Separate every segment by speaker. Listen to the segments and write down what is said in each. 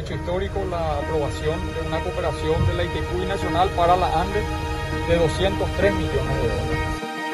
Speaker 1: hecho histórico la aprobación de una cooperación de la Itaipú Binacional para la ANDE de 203 millones de dólares.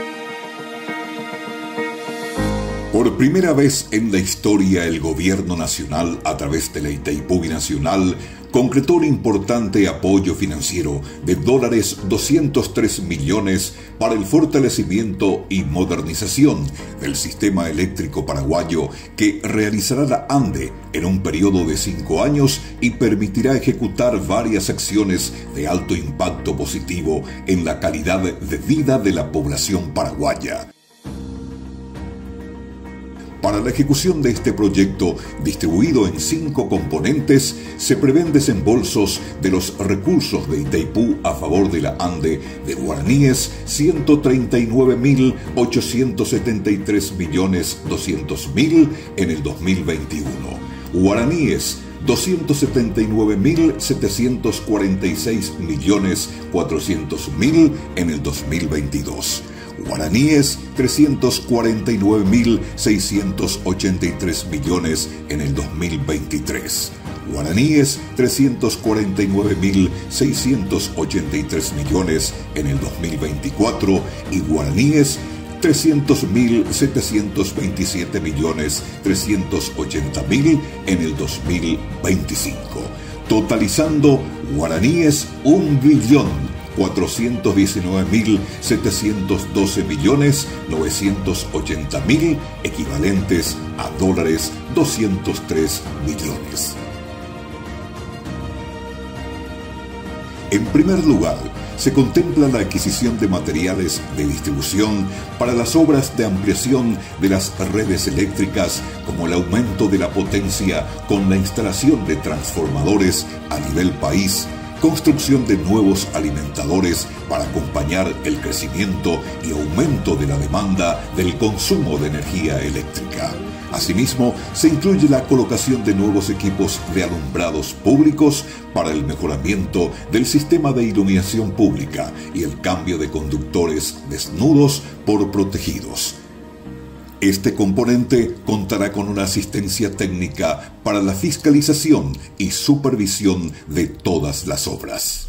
Speaker 2: Por primera vez en la historia, el gobierno nacional, a través de la Itaipú Binacional, concretó un importante apoyo financiero de $203 millones para el fortalecimiento y modernización del sistema eléctrico paraguayo que realizará la ANDE en un periodo de 5 años y permitirá ejecutar varias acciones de alto impacto positivo en la calidad de vida de la población paraguaya. Para la ejecución de este proyecto, distribuido en 5 componentes, se prevén desembolsos de los recursos de Itaipú a favor de la ANDE de guaraníes 139.873.200.000 en el 2021, guaraníes 279.746.400.000 en el 2022. Guaraníes 349.683 millones en el 2023. Guaraníes 349.683 millones en el 2024 y guaraníes 300.727.380.000 en el 2025, totalizando guaraníes 1.419.712.980.000, equivalentes a $203 millones. En primer lugar, se contempla la adquisición de materiales de distribución para las obras de ampliación de las redes eléctricas, como el aumento de la potencia con la instalación de transformadores a nivel país, construcción de nuevos alimentadores para acompañar el crecimiento y aumento de la demanda del consumo de energía eléctrica. Asimismo, se incluye la colocación de nuevos equipos de alumbrados públicos para el mejoramiento del sistema de iluminación pública y el cambio de conductores desnudos por protegidos. Este componente contará con una asistencia técnica para la fiscalización y supervisión de todas las obras.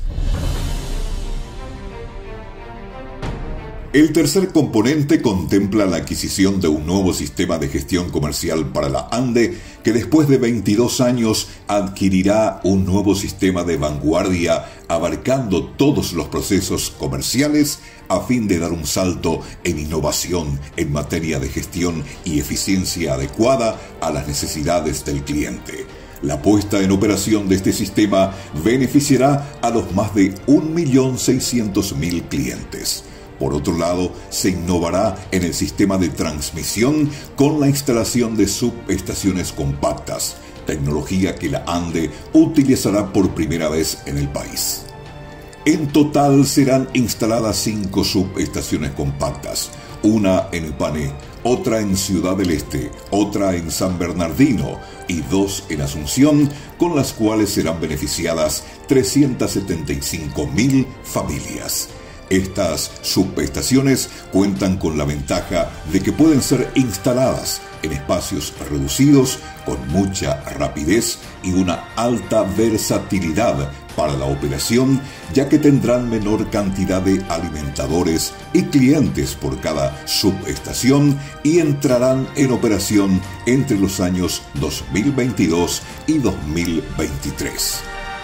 Speaker 2: El tercer componente contempla la adquisición de un nuevo sistema de gestión comercial para la ANDE, que después de 22 años adquirirá un nuevo sistema de vanguardia abarcando todos los procesos comerciales a fin de dar un salto en innovación en materia de gestión y eficiencia adecuada a las necesidades del cliente. La puesta en operación de este sistema beneficiará a los más de 1.600.000 clientes. Por otro lado, se innovará en el sistema de transmisión con la instalación de subestaciones compactas, tecnología que la ANDE utilizará por primera vez en el país. En total serán instaladas 5 subestaciones compactas, una en Ipané, otra en Ciudad del Este, otra en San Bernardino y 2 en Asunción, con las cuales serán beneficiadas 375.000 familias. Estas subestaciones cuentan con la ventaja de que pueden ser instaladas en espacios reducidos, con mucha rapidez y una alta versatilidad para la operación, ya que tendrán menor cantidad de alimentadores y clientes por cada subestación y entrarán en operación entre los años 2022 y 2023.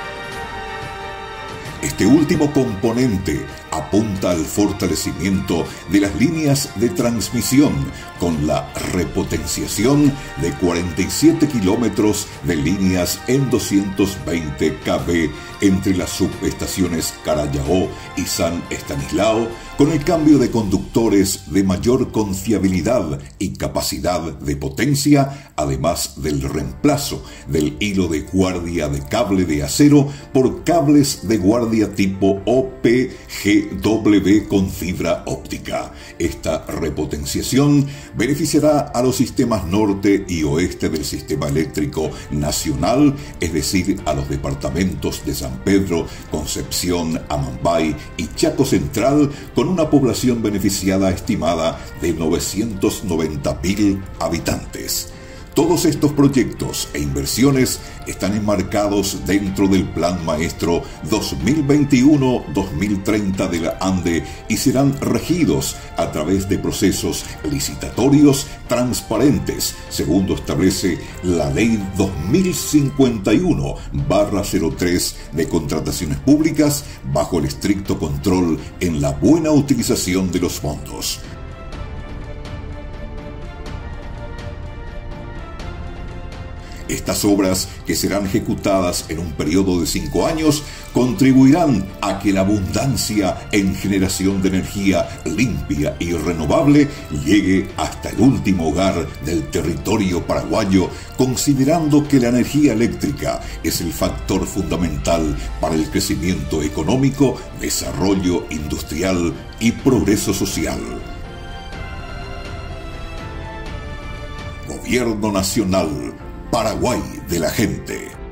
Speaker 2: Este último componente apunta al fortalecimiento de las líneas de transmisión con la repotenciación de 47 kilómetros de líneas en 220 kV entre las subestaciones Carayao y San Estanislao, con el cambio de conductores de mayor confiabilidad y capacidad de potencia, además del reemplazo del hilo de guardia de cable de acero por cables de guardia tipo OPGW con fibra óptica. Esta repotenciación beneficiará a los sistemas norte y oeste del sistema eléctrico nacional, es decir, a los departamentos de San Pedro, Concepción, Amambay y Chaco Central, con una población beneficiada estimada de 990.000 habitantes. Todos estos proyectos e inversiones están enmarcados dentro del Plan Maestro 2021-2030 de la ANDE y serán regidos a través de procesos licitatorios transparentes, según lo establece la Ley 2051/03 de Contrataciones Públicas, bajo el estricto control en la buena utilización de los fondos. Estas obras, que serán ejecutadas en un periodo de 5 años, contribuirán a que la abundancia en generación de energía limpia y renovable llegue hasta el último hogar del territorio paraguayo, considerando que la energía eléctrica es el factor fundamental para el crecimiento económico, desarrollo industrial y progreso social. Gobierno Nacional, Paraguay de la gente.